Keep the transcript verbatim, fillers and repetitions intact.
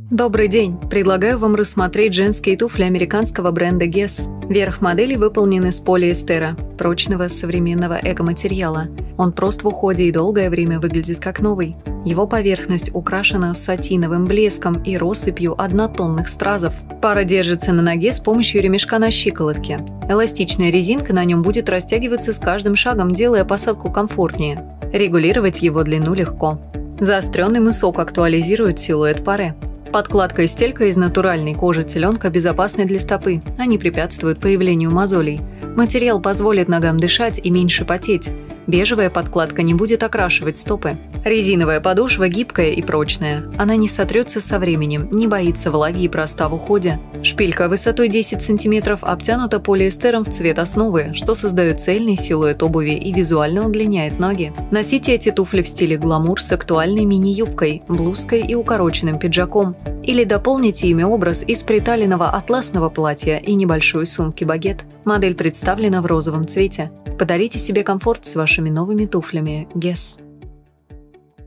Добрый день! Предлагаю вам рассмотреть женские туфли американского бренда Guess. Верх модели выполнен из полиэстера, прочного современного эко-материала. Он прост в уходе и долгое время выглядит как новый. Его поверхность украшена сатиновым блеском и россыпью однотонных стразов. Пара держится на ноге с помощью ремешка на щиколотке. Эластичная резинка на нем будет растягиваться с каждым шагом, делая посадку комфортнее. Регулировать его длину легко. Заостренный мысок актуализирует силуэт пары. Подкладка и стелька из натуральной кожи теленка безопасны для стопы, они препятствуют появлению мозолей. Материал позволит ногам дышать и меньше потеть. Бежевая подкладка не будет окрашивать стопы. Резиновая подошва гибкая и прочная. Она не сотрется со временем, не боится влаги и проста в уходе. Шпилька высотой десять сантиметров обтянута полиэстером в цвет основы, что создает цельный силуэт обуви и визуально удлиняет ноги. Носите эти туфли в стиле гламур с актуальной мини-юбкой, блузкой и укороченным пиджаком. Или дополните ими образ из приталенного атласного платья и небольшой сумки-багет. Модель представлена в розовом цвете. Подарите себе комфорт с вашими новыми туфлями Guess.